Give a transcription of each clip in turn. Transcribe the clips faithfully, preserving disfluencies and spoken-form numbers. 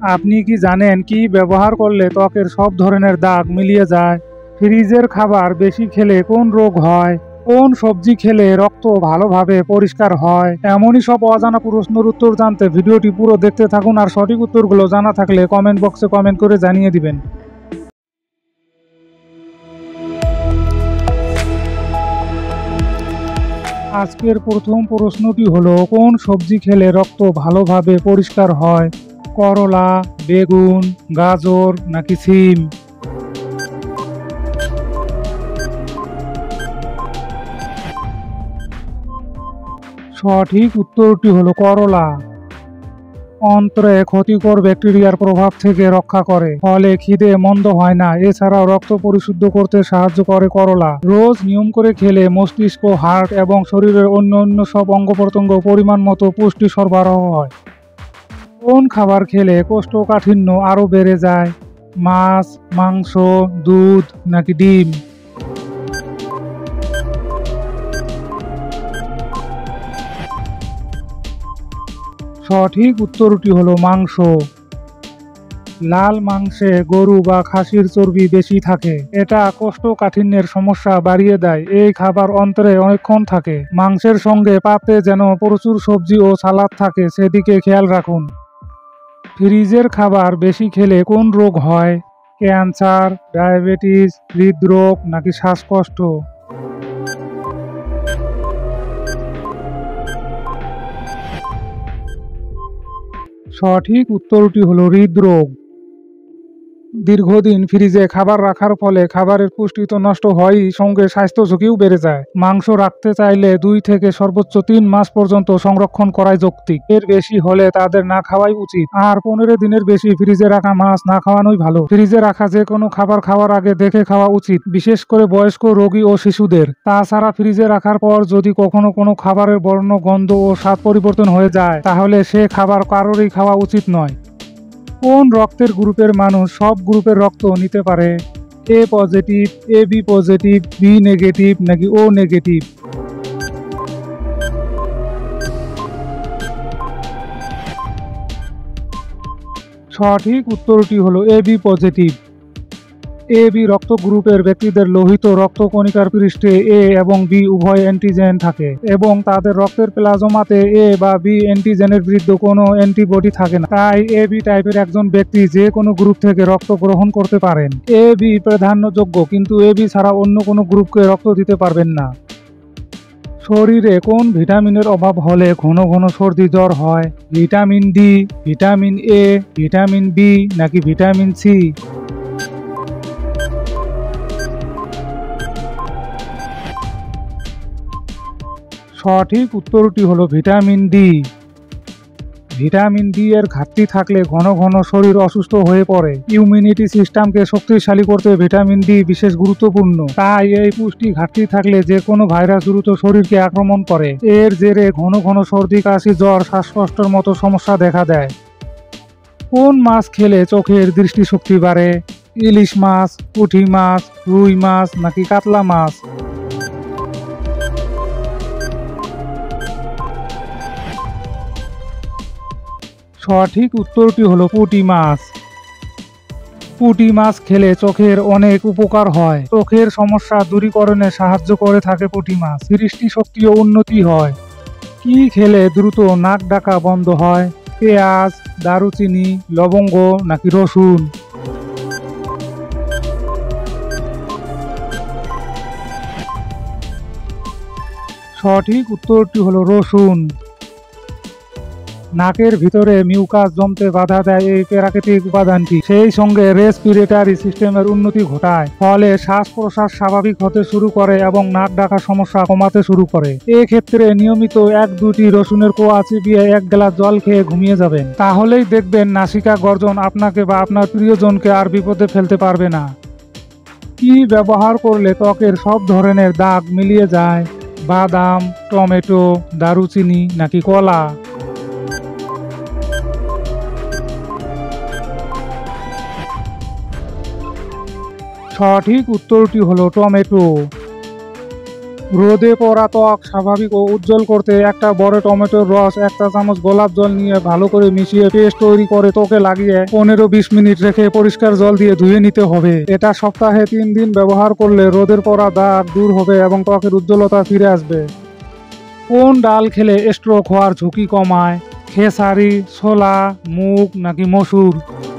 আপনি কি জানেন কি ব্যবহার করলে ত্বকের সব ধরনের দাগ মিলিয়ে যায়? ফ্রিজের খাবার বেশি খেলে কোন রোগ হয়? কোন সবজি খেলে রক্ত ভালোভাবে পরিষ্কার হয়? এমনই সব অজানা প্রশ্নের উত্তর জানতে ভিডিওটি পুরো দেখতে থাকুন, আর সঠিক উত্তরগুলো জানা থাকলে কমেন্ট বক্সে কমেন্ট করে জানিয়ে দিবেন। আজকের প্রথম প্রশ্নটি হলো, কোন সবজি খেলে রক্ত ভালোভাবে পরিষ্কার হয়? করলা, বেগুন, গাজর নাকি সিম? সঠিক উত্তরটি হলো করলা। অন্ত্রে ক্ষতিকর ব্যাকটেরিয়ার প্রভাব থেকে রক্ষা করে, ফলে খিদে মন্দ হয় না। এছাড়াও রক্ত পরিশুদ্ধ করতে সাহায্য করে করলা। রোজ নিয়ম করে খেলে মস্তিষ্ক, হার্ট এবং শরীরের অন্য অন্য সব অঙ্গ প্রত্যঙ্গ পরিমাণ মতো পুষ্টি সরবরাহ হয়। কোন খাবার খেলে কোষ্ঠকাঠিন্য আরও বেড়ে যায়? মাছ, মাংস, দুধ নাকি ডিম? সঠিক উত্তরটি হলো মাংস। লাল মাংসে গরু বা খাসির চর্বি বেশি থাকে, এটা কোষ্ঠকাঠিন্যের সমস্যা বাড়িয়ে দেয়। এই খাবার অন্তরে অনেকক্ষণ থাকে। মাংসের সঙ্গে পাতে যেন প্রচুর সবজি ও সালাদ থাকে, সেদিকে খেয়াল রাখুন। ফ্রিজের খাবার বেশি খেলে কোন রোগ হয়? ক্যান্সার, ডায়াবেটিস, হৃদরোগ নাকি শ্বাসকষ্ট? সঠিক উত্তরটি হলো হৃদরোগ। দীর্ঘদিন ফ্রিজে খাবার রাখার ফলে খাবারের পুষ্টি তো নষ্ট হয়ই, সঙ্গে স্বাস্থ্য ঝুঁকিও বেড়ে যায়। মাংস রাখতে চাইলে দুই থেকে সর্বোচ্চ তিন মাস পর্যন্ত সংরক্ষণ করাই যৌক্তিক। এর বেশি হলে তাদের না খাওয়াই উচিত। আর পনেরো দিনের বেশি ফ্রিজে রাখা মাছ না খাওয়ানোই ভালো। ফ্রিজে রাখা যে কোনো খাবার খাওয়ার আগে দেখে খাওয়া উচিত, বিশেষ করে বয়স্ক, রোগী ও শিশুদের। তাছাড়া ফ্রিজে রাখার পর যদি কখনো কোনো খাবারের বর্ণ, গন্ধ ও স্বাদ পরিবর্তন হয়ে যায়, তাহলে সে খাবার কারোরই খাওয়া উচিত নয়। কোন রক্তের গ্রুপের মানুষ সব গ্রুপের রক্ত নিতে পারে? A positive, A B positive, B negative নাকি ও নেগেটিভ? সঠিক উত্তরটি হলো A B positive. A B রক্ত গ্রুপের ব্যক্তিদের লোহিত রক্তকণিকার পৃষ্ঠে এ এবং বি উভয় অ্যান্টিজেন থাকে, এবং তাদের রক্তের প্লাজমাতে এ বা বি অ্যান্টিজেনের বিরুদ্ধে কোনো অ্যান্টিবডি থাকে না। তাই এ বি টাইপের একজন ব্যক্তি যে কোনো গ্রুপ থেকে রক্ত গ্রহণ করতে পারেন। এ বি প্রাধান্যযোগ্য, কিন্তু এ বি ছাড়া অন্য কোনো গ্রুপকে রক্ত দিতে পারবেন না। শরীরে কোন ভিটামিনের অভাব হলে ঘন ঘন সর্দি জ্বর হয়? Vitamin D, vitamin A, vitamin B নাকি ভিটামিন সি? সঠিক উত্তরটি হলো ভিটামিন ডি। ভিটামিন ডি এর ঘাটতি থাকলে ঘন ঘন শরীর অসুস্থ হয়ে পড়ে। ইমিউনিটি সিস্টেমকে শক্তিশালী করতে ভিটামিন ডি বিশেষ গুরুত্বপূর্ণ। তাই এই পুষ্টি ঘাটতি থাকলে যে কোনো ভাইরাস দ্রুত শরীরকে আক্রমণ করে। এর জেরে ঘন ঘন সর্দি, কাশি, জ্বর, শ্বাসকষ্টের মতো সমস্যা দেখা দেয়। কোন মাছ খেলে চোখের দৃষ্টিশক্তি বাড়ে? ইলিশ মাছ, পুঁটি মাছ, রুই মাছ নাকি কাতলা মাছ? সঠিক উত্তরটি হলো পুঁটি মাছ। পুঁটি মাছ খেলে চোখের অনেক উপকার হয়। চোখের সমস্যা দূরীকরণে সাহায্য করে থাকে পুঁটি মাছ। দৃষ্টিশক্তিও উন্নতি হয়। কি খেলে দ্রুত নাক ডাকা বন্ধ হয়? পেঁয়াজ, দারুচিনি, লবঙ্গ নাকি রসুন? সঠিক উত্তরটি হলো রসুন। নাকের ভিতরে মিউকাস জমতে বাধা দেয় এই প্রাকৃতিক উপাদানটি, সেই সঙ্গে রেসপিরেটরি সিস্টেমের উন্নতি ঘটায়, ফলে শ্বাস প্রশ্বাস স্বাভাবিক হতে শুরু করে এবং নাক ডাকা সমস্যা কমাতে শুরু করে। এক্ষেত্রে নিয়মিত এক দুটি রসুনের কোয়া চিবিয়ে এক গ্লাস জল খেয়ে ঘুমিয়ে যাবেন, তাহলেই দেখবেন নাসিকা গর্জন আপনাকে বা আপনার প্রিয়জনকে আর বিপদে ফেলতে পারবে না। কি ব্যবহার করলে ত্বকের সব ধরনের দাগ মিলিয়ে যায়? বাদাম, টমেটো, দারুচিনি নাকি কলা? সঠিক উত্তরটি হলো টমেটো। রোদে পড়া ত্বক স্বাভাবিক ও উজ্জ্বল করতে একটা বড় টমেটোর রস একটা চামচ গোলাপ জল নিয়ে ভালো করে মিশিয়ে পেস্ট তৈরি করে ত্বকে লাগিয়ে পনেরো বিশ মিনিট রেখে পরিষ্কার জল দিয়ে ধুয়ে নিতে হবে। এটা সপ্তাহে তিন দিন ব্যবহার করলে রোদের পড়া দাগ দূর হবে এবং ত্বকের উজ্জ্বলতা ফিরে আসবে। কোন ডাল খেলে স্ট্রোক হওয়ার ঝুঁকি কমায়? খেসারি, ছোলা, মুগ নাকি মসুর?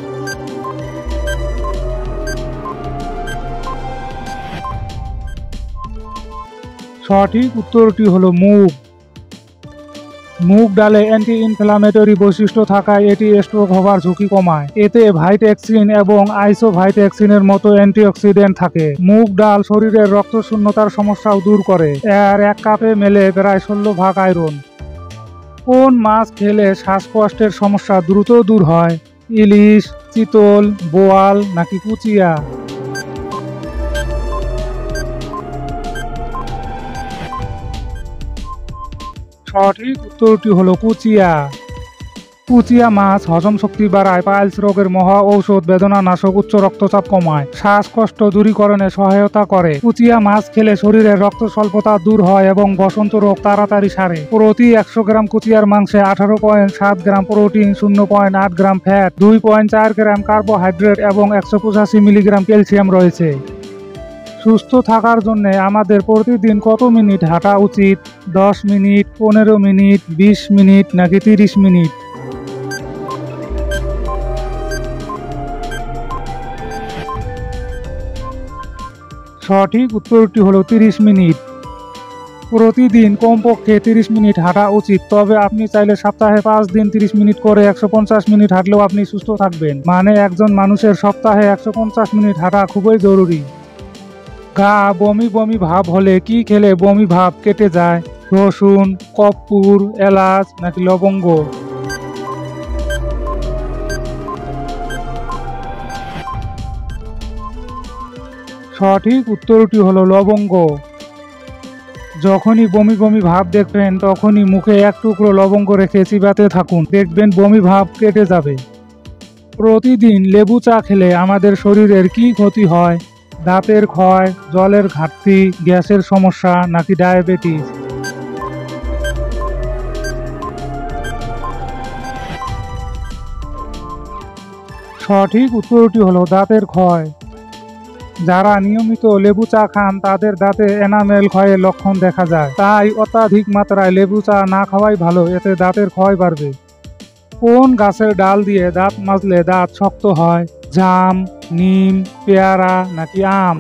সঠিক উত্তরটি হলো মুগ। মুগ ডালে অ্যান্টি ইনফ্ল্যামেটরি বৈশিষ্ট্য থাকায় এটি স্ট্রোক হবার ঝুঁকি কমায়। এতে ভাইটেক্সিন এবং আইসোভাইটেক্সিনের মতো অ্যান্টিঅক্সিডেন্ট থাকে। মুগ ডাল শরীরের রক্তশূন্যতার সমস্যাও দূর করে। এর এক কাপে মেলে প্রায় ষোলো ভাগ আয়রন। কোন মাছ খেলে শ্বাসকষ্টের সমস্যা দ্রুত দূর হয়? ইলিশ, চিতল, বোয়াল নাকি কুচিয়া? সঠিক উত্তরটি হলো কুচিয়া। কুচিয়া মাছ হজম শক্তি বাড়ায়, পাইলস রোগের মহা ঔষধ, বেদনা নাশক, উচ্চ রক্তচাপ কমায়, শ্বাসকষ্ট দূরীকরণে সহায়তা করে। কুচিয়া মাছ খেলে শরীরের রক্ত স্বল্পতা দূর হয় এবং বসন্ত রোগ তাড়াতাড়ি সারে। প্রতি একশো গ্রাম কুচিয়ার মাংসে আঠারো পয়েন্ট সাত গ্রাম প্রোটিন, শূন্য পয়েন্ট আট গ্রাম ফ্যাট, দুই পয়েন্ট চার গ্রাম কার্বোহাইড্রেট এবং একশো পঁচাশি মিলিগ্রাম ক্যালসিয়াম রয়েছে। সুস্থ থাকার জন্য আমাদের প্রতিদিন কত মিনিট হাঁটা উচিত? দশ মিনিট, পনেরো মিনিট, বিশ মিনিট নাকি তিরিশ মিনিট? সঠিক উত্তরটি হলো তিরিশ মিনিট। প্রতিদিন কমপক্ষে তিরিশ মিনিট হাঁটা উচিত। তবে আপনি চাইলে সপ্তাহে পাঁচ দিন তিরিশ মিনিট করে একশো পঞ্চাশ মিনিট হাঁটলেও আপনি সুস্থ থাকবেন। মানে একজন মানুষের সপ্তাহে একশো পঞ্চাশ মিনিট হাঁটা খুবই জরুরি। গা বমি বমি ভাব হলে কি খেলে বমি ভাব কেটে যায়? রসুন, কর্পূর, এলাচ নাকি লবঙ্গ? সঠিক উত্তরটি হলো লবঙ্গ। যখনই বমি বমি ভাব দেখবেন তখনই মুখে এক টুকরো লবঙ্গ রেখে চিবাতে থাকুন, দেখবেন বমি ভাব কেটে যাবে। প্রতিদিন লেবু চা খেলে আমাদের শরীরের কি ক্ষতি হয়? দাঁতের ক্ষয়, জলের ঘাটতি, গ্যাসের সমস্যা নাকি ডায়াবেটিস? সঠিক উত্তরটি হলো দাঁতের ক্ষয়। যারা নিয়মিত লেবু চা খান তাদের দাঁতে এনামেল ক্ষয়ের লক্ষণ দেখা যায়। তাই অত্যাধিক মাত্রায় লেবু চা না খাওয়াই ভালো, এতে দাঁতের ক্ষয় বাড়বে। কোন গাছের ডাল দিয়ে দাঁত মাজলে দাঁত শক্ত হয়? জাম, নিম, পেয়ারা নাকি আম?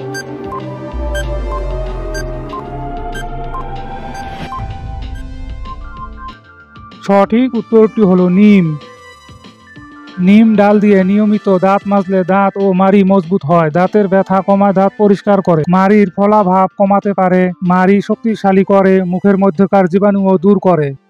সঠিক উত্তরটি হলো নিম। নিম ডাল দিয়ে নিয়মিত দাঁত মাজলে দাঁত ও মাড়ি মজবুত হয়, দাঁতের ব্যথা কমায়, দাঁত পরিষ্কার করে, মাড়ির ফোলাভাব কমাতে পারে, মাড়ি শক্তিশালী করে, মুখের মধ্যকার জীবাণুও দূর করে।